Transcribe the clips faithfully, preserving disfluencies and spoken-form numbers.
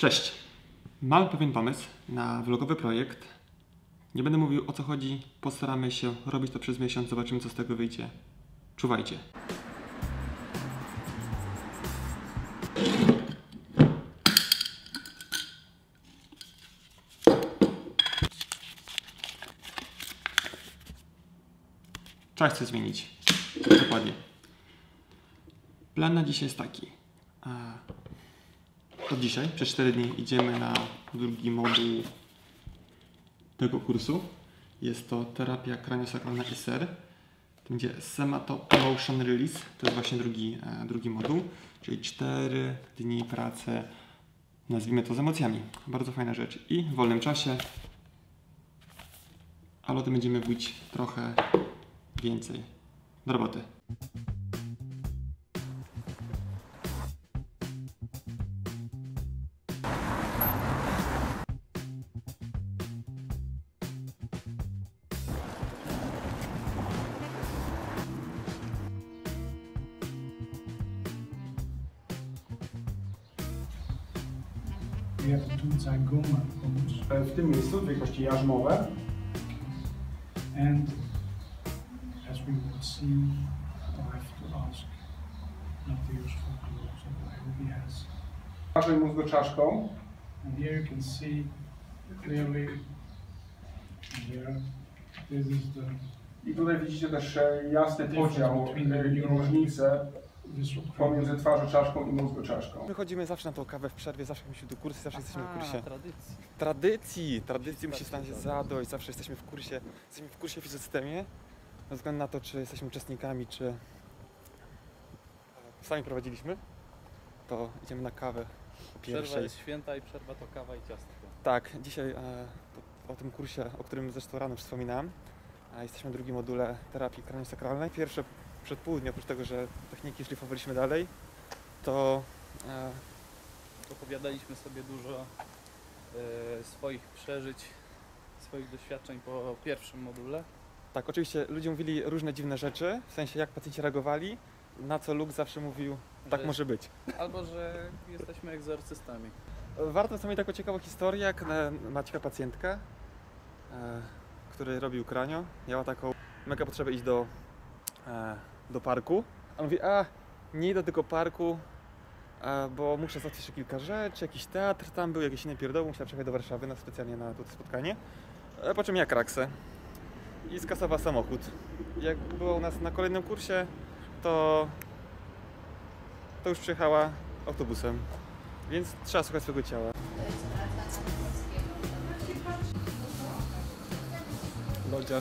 Cześć! Mam pewien pomysł na vlogowy projekt. Nie będę mówił, o co chodzi, postaramy się robić to przez miesiąc, zobaczymy, co z tego wyjdzie. Czuwajcie! Trzeba coś zmienić. Dokładnie. Plan na dzisiaj jest taki. Od dzisiaj, przez cztery dni, idziemy na drugi moduł tego kursu. Jest to terapia kraniosakralna i S E R. To będzie Somato Emotion Release. To jest właśnie drugi, drugi moduł. Czyli cztery dni pracy, nazwijmy to, z emocjami. Bardzo fajna rzecz. I w wolnym czasie, ale o tym będziemy mówić trochę więcej. Do roboty. W tym miejscu dwie kości jarzmowe. And as we will see, I have to ask not to use for gloves, so I hope he has. Naszej mózgoczaszką. And here you can see clearly here, this is the I tutaj widzicie też jasny podział, różnicę pomiędzy twarzoczaszką i mózgoczaszką. My chodzimy zawsze na tą kawę w przerwie, zawsze musimy do kursu, zawsze jesteśmy w kursie. Tradycji. Tradycji! Tradycji musi stać się zadość, zawsze jesteśmy w kursie, jesteśmy w kursie fizjosystemie, bez względu na to, czy jesteśmy uczestnikami, czy sami prowadziliśmy, to idziemy na kawę Przerwa pierwszej. jest święta i przerwa to kawa i ciastko. Tak, dzisiaj e, to, o tym kursie, o którym zresztą rano już wspominałem, a jesteśmy w drugim module terapii kraniosakralnej. Pierwsze przedpołudnie, oprócz tego, że techniki szlifowaliśmy dalej, to e, Opowiadaliśmy sobie dużo e, swoich przeżyć, swoich doświadczeń po pierwszym module. tak, oczywiście ludzie mówili różne dziwne rzeczy, w sensie jak pacjenci reagowali, na co Luke zawsze mówił, tak Że- może być. Albo, że jesteśmy egzorcystami. Warto sobie taką ciekawą historię, jak e, Maćka pacjentka, e, który robił kranio, miała taką mega potrzebę iść do, e, do parku. A on mówi, a nie idę do tego parku, e, bo muszę załatwić jeszcze kilka rzeczy, jakiś teatr tam był, jakieś inne pierdoły, musiała przyjechać do Warszawy na specjalnie na to spotkanie. E, po czym ja kraksę i skasowała samochód. Jak była u nas na kolejnym kursie, to, to już przyjechała autobusem. Więc trzeba słuchać swojego ciała. Lodziarz.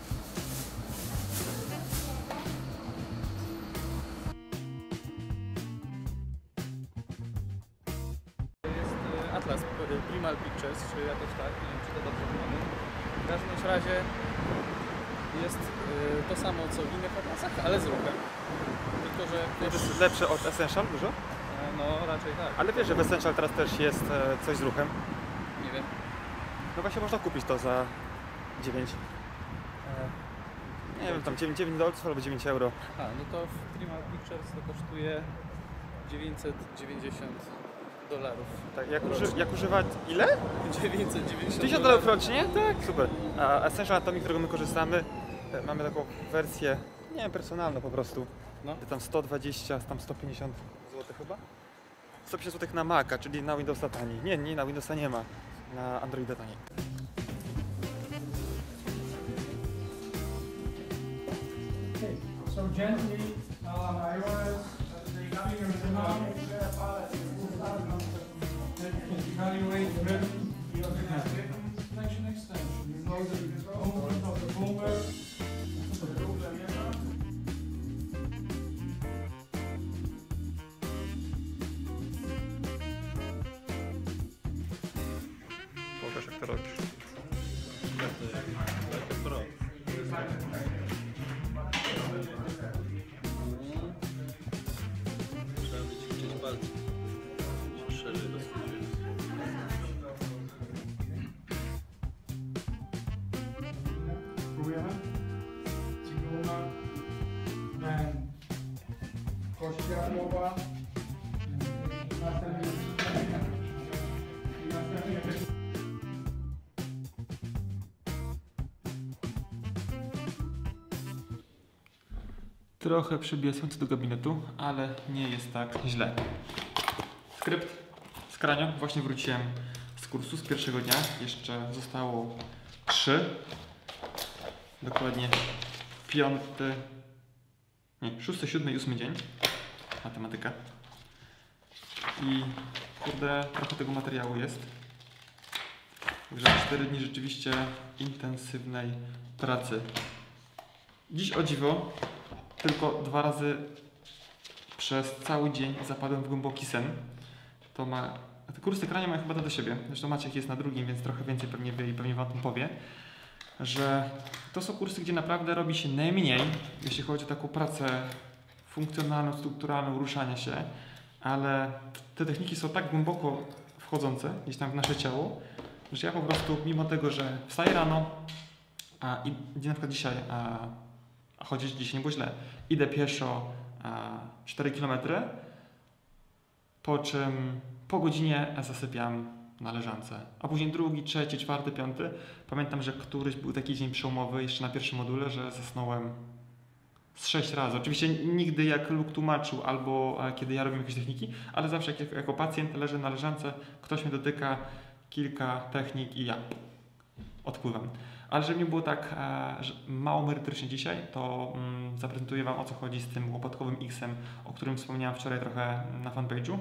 Jest e, Atlas e, Primal Pictures, czy jakoś tak, nie wiem czy to dobrze wygląda. W każdym razie jest e, to samo co w innych atlasach, ale z ruchem. Tylko, że To też, jest lepsze od Essential dużo? e, no raczej tak. Ale wiesz, że w Essential teraz też jest e, coś z ruchem. Nie wiem. No właśnie można kupić to za dziewięć. E, nie wiem, tam dziewięć dolców albo dziewięć euro. A, no to w Primal Pictures to kosztuje dziewięćset dziewięćdziesiąt dolarów. Tak, jak, uży, jak używać ile? dziewięćset dziewięćdziesiąt tysiąc dolarów rocznie? Tak, super. A Essential Atomic, którego my korzystamy, e, mamy taką wersję, nie wiem, personalną po prostu. No. Tam sto dwadzieścia, tam sto pięćdziesiąt złotych chyba? sto pięćdziesiąt złotych na Maca, czyli na Windowsa taniej. Nie, nie, na Windowsa nie ma. Na Androida taniej. Okay, so gently on iOS, evaluate rhythm, flexion extension. You know the movement of the boomer. Pokaż, jak to robisz. Trzeba wyćwiczyć palce. Szerzej rozchodzić. Próbujemy? Ciguna, then kość jarzmowa, następnie Trochę przybija słońce do gabinetu, ale nie jest tak źle. Skrypt z Kranio. Właśnie wróciłem z kursu z pierwszego dnia. Jeszcze zostało trzy. Dokładnie piąty, nie, szósty, siódmy i ósmy dzień. Matematyka. I kurde, trochę tego materiału jest. Także cztery dni rzeczywiście intensywnej pracy. Dziś o dziwo tylko dwa razy przez cały dzień zapadłem w głęboki sen. To ma... Te kursy Kranio mają chyba to do siebie. Zresztą Maciek jest na drugim, więc trochę więcej pewnie wie i pewnie wam o tym powie. Że to są kursy, gdzie naprawdę robi się najmniej, jeśli chodzi o taką pracę funkcjonalną, strukturalną, ruszania się, ale te techniki są tak głęboko wchodzące gdzieś tam w nasze ciało, że ja po prostu, mimo tego, że wstaję rano, a i gdzie na przykład dzisiaj, a, a chodzić dziś nie było źle, idę pieszo a, cztery kilometry, po czym po godzinie zasypiam na leżance, a później drugi, trzeci, czwarty, piąty. Pamiętam, że któryś był taki dzień przełomowy jeszcze na pierwszym module, że zasnąłem z sześć razy. Oczywiście nigdy jak Luke tłumaczył albo kiedy ja robię jakieś techniki, ale zawsze jak, jako pacjent leżę na leżance, ktoś mnie dotyka, kilka technik i ja odpływam. Ale żeby nie było tak e, mało merytorycznie dzisiaj, to mm, zaprezentuję wam, o co chodzi z tym łopatkowym X-em, o którym wspomniałem wczoraj trochę na fanpage'u.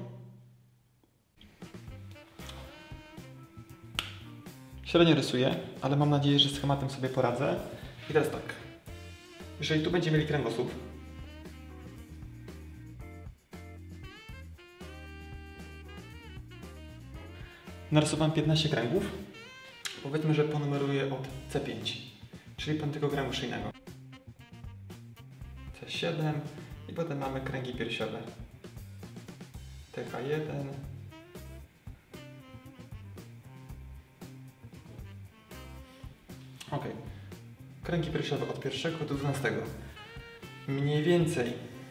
Średnio rysuję, ale mam nadzieję, że z schematem sobie poradzę. I teraz tak. Jeżeli tu będziemy mieli kręgosłup, narysowałem piętnaście kręgów. Powiedzmy, że ponumeruję od C pięć, czyli piątego kręgu szyjnego. C siedem i potem mamy kręgi piersiowe. T K jeden. Ok. Kręgi piersiowe od pierwszego do dwunastego. Mniej więcej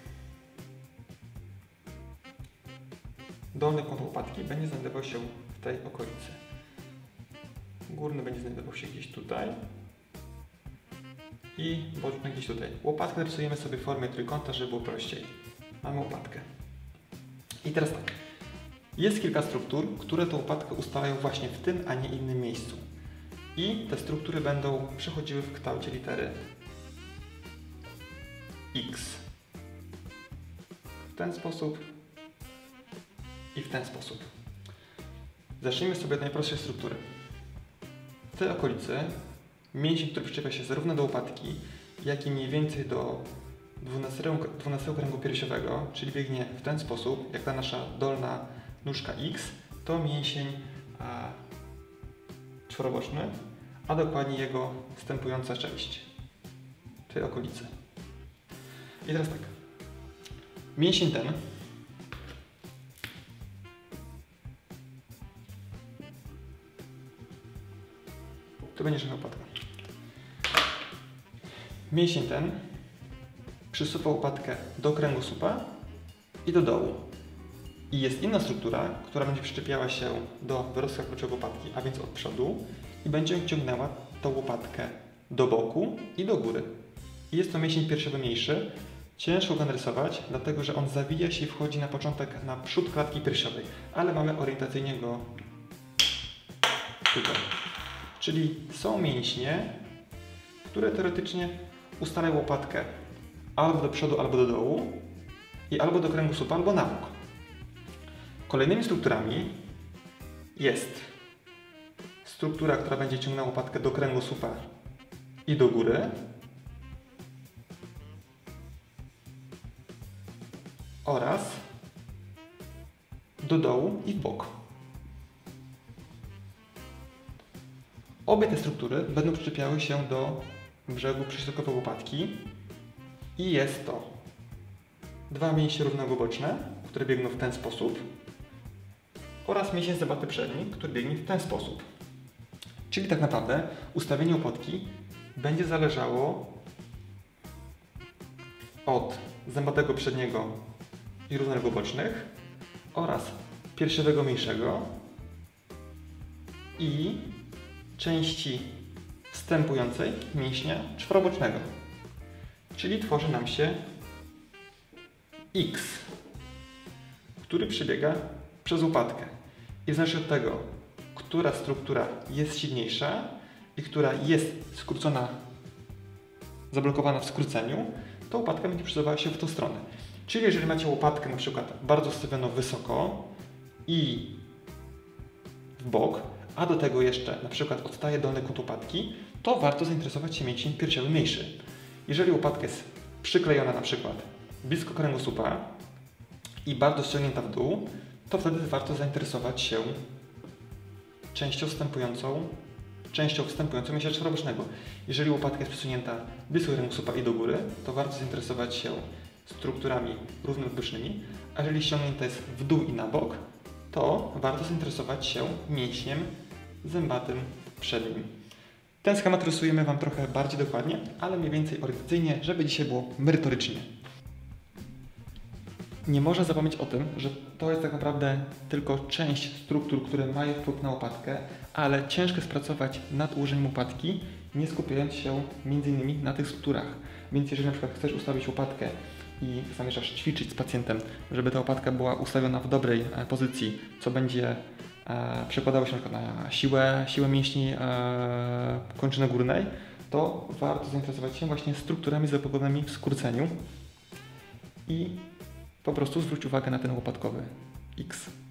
dolny kąt łopatki będzie znajdował się w tej okolicy. Górny będzie znajdował się gdzieś tutaj i boczny gdzieś tutaj. Łopatkę rysujemy sobie w formie trójkąta, żeby było prościej. Mamy łopatkę. I teraz tak. Jest kilka struktur, które tę łopatkę ustalają właśnie w tym, a nie innym miejscu. I te struktury będą przechodziły w kształcie litery X. W ten sposób i w ten sposób. Zacznijmy sobie od najprostszej struktury. W tej okolicy mięsień, który przyczepia się zarówno do łopatki, jak i mniej więcej do dwunastego kręgu piersiowego, czyli biegnie w ten sposób, jak ta nasza dolna nóżka X, to mięsień a, czworoboczny, a dokładnie jego wstępująca część tej okolicy. I teraz tak. Mięsień ten to będzie nasza łopatka. Mięsień ten przysuwa łopatkę do kręgosłupa i do dołu. I jest inna struktura, która będzie przyczepiała się do wyrostka kluczowego łopatki, a więc od przodu i będzie ciągnęła tą łopatkę do boku i do góry. I jest to mięsień piersiowy mniejszy. Ciężko go narysować, dlatego że on zawija się i wchodzi na początek na przód klatki piersiowej, ale mamy orientacyjnie go tutaj. Czyli są mięśnie, które teoretycznie ustalają łopatkę albo do przodu, albo do dołu i albo do kręgosłupa, albo na bok. Kolejnymi strukturami jest struktura, która będzie ciągnęła łopatkę do kręgosłupa i do góry oraz do dołu i w bok. Obie te struktury będą przyczepiały się do brzegu przyśrodkowego łopatki i jest to dwa mięśnie równoboczne, które biegną w ten sposób oraz mięsień zębaty przedni, który biegnie w ten sposób. Czyli tak naprawdę ustawienie łopatki będzie zależało od zębatego przedniego i równego bocznych oraz piersiowego mniejszego i części wstępującej mięśnia czworobocznego. Czyli tworzy nam się X, który przebiega przez łopatkę. I w zależności od tego, która struktura jest silniejsza i która jest skrócona, zablokowana w skróceniu, to łopatka będzie przesuwała się w tą stronę. Czyli jeżeli macie łopatkę na przykład bardzo stawioną wysoko i w bok, a do tego jeszcze na przykład odstaje dolny kąt łopatki, to warto zainteresować się mięśniem piersiowy mniejszy. Jeżeli łopatka jest przyklejona na przykład blisko kręgosłupa i bardzo ściągnięta w dół, to wtedy warto zainteresować się częścią wstępującą, częścią wstępującą mięśnia czworobocznego. Jeżeli łopatka jest przesunięta blisko kręgosłupa i do góry, to warto zainteresować się strukturami równobocznymi, a jeżeli ściągnięta jest w dół i na bok, to warto zainteresować się mięśniem zębatym przednim. Ten schemat rysujemy Wam trochę bardziej dokładnie, ale mniej więcej orientacyjnie, żeby dzisiaj było merytorycznie. Nie można zapomnieć o tym, że to jest tak naprawdę tylko część struktur, które mają wpływ na łopatkę, ale ciężko jest pracować nad ułożeniem łopatki, nie skupiając się między innymi na tych strukturach. Więc jeżeli na przykład chcesz ustawić łopatkę i zamierzasz ćwiczyć z pacjentem, żeby ta łopatka była ustawiona w dobrej pozycji, co będzie e, przekładało się na przykład na siłę, siłę mięśni e, kończyny górnej, to warto zainteresować się właśnie strukturami zablokowanymi w skróceniu i po prostu zwróć uwagę na ten łopatkowy X.